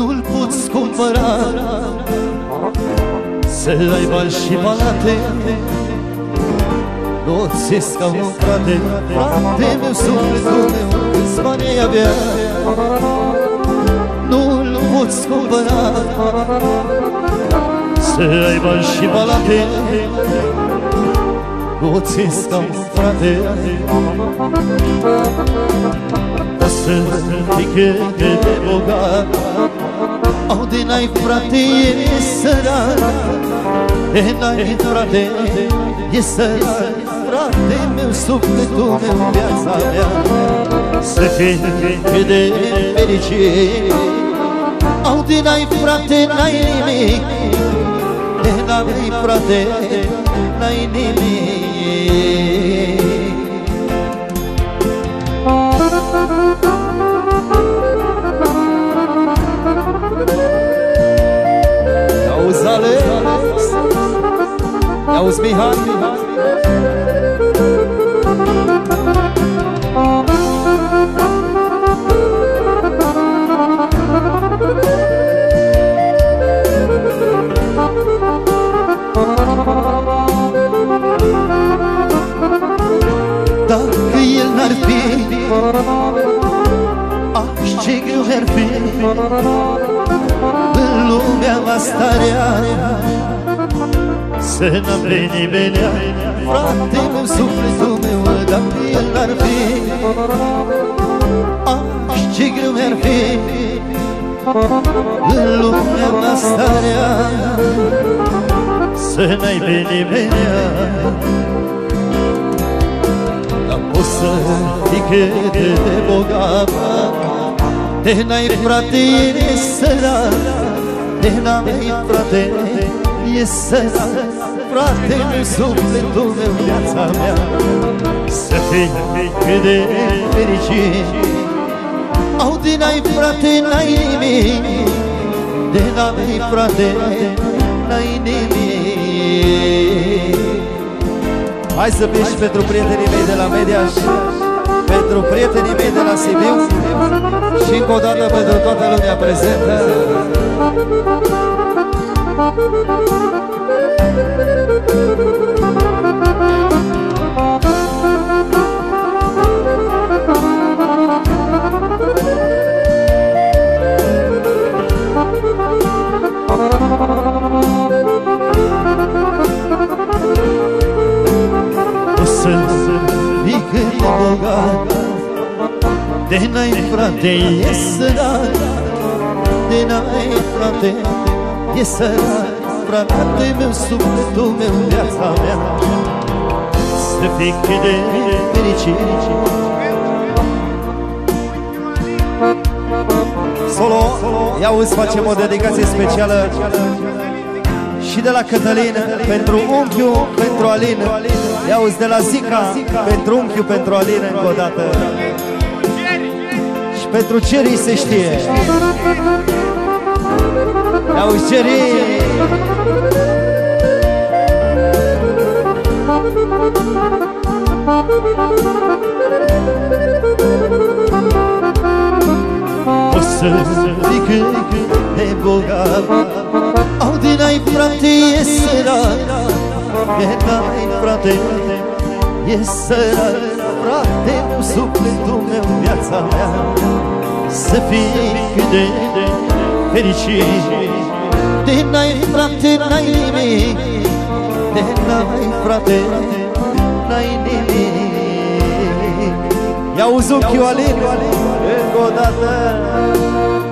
nu-l poți cumpăra. Să ai bani și palate, nu-ți ca un frate. Frate meu, sufletul meu, câți bani ai avea, nu-l poți cumpăra. Să ai bani și palate, nu-ți ca un frate. O să fii cât de bogat, au de n-ai frate, e sărat. De n-ai frate, e sărat. Frate meu, sufletul meu, viața mea, să fii cât de fericit. Au de n-ai frate, n-ai nimic. De n-ai frate, n-ai nimic. Auzi Alex, auzi Mihai, dacă el n-ar fi, ah, ce greu mi-ar fi în lumea asta rea, să n-am pe nimenea. Frate meu, sufletul meu, dacă el n-ar fi, ah, ce greu mi-ar fi în lumea asta rea, să n-ai pe nimenea. Dar poți să fii cât de bogat, de n-ai frate, e sărat. De n-ai frate, e sărat. Frate meu, sufletul meu, viața mea, să fii cât de fericit. Au de n-ai frate, n-ai nimic. De n-ai frate, n-ai nimic. Hai să fie și pentru prietenii mei de la Mediaș, pentru prietenii mei de la Sibiu și încă o dată pentru toată lumea prezentă. O să fii cât de bogat, de n-ai frate, e sărat. De n-ai frate, e sărat. Frate meu, sufletul meu, viața mea, să fii cât de fericit. Solo, ia-uzi, facem o dedicație specială și de la Cătălin pentru unchiul, pentru Alin. Ia-uzi, de la Zica pentru unchiul, pentru Alin, încă o dată. Și pentru Ceri se știe. Ia-uzi, Ceri. O să fii cât de bogat, au de n-ai frate, e sărat. De n-ai frate, e sărat. Frate meu, sufletul meu, viața mea, să fii cât de fericit. De n-ai frate, n-ai nimic. De n-ai frate, n-ai nimic. Ia-uzi unchiul Alin, încă o dată.